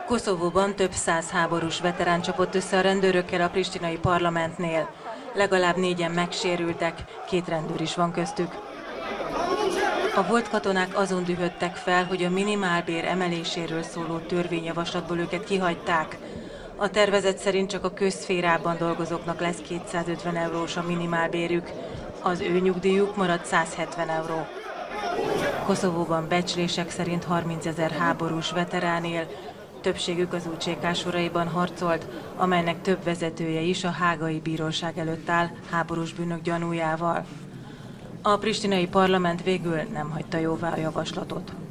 Koszovóban több száz háborús veterán csapott össze a rendőrökkel a pristinai parlamentnél. Legalább 4-en megsérültek, 2 rendőr is van köztük. A volt katonák azon dühödtek fel, hogy a minimálbér emeléséről szóló törvényjavaslatból őket kihagyták. A tervezet szerint csak a közszférában dolgozóknak lesz 250 eurós a minimálbérük, az ő nyugdíjuk marad 170 euró. Koszovóban becslések szerint 30 000 háborús veterán él, többségük az UÇK soraiban harcolt, amelynek több vezetője is a hágai bíróság előtt áll háborús bűnök gyanújával. A pristinai parlament végül nem hagyta jóvá a javaslatot.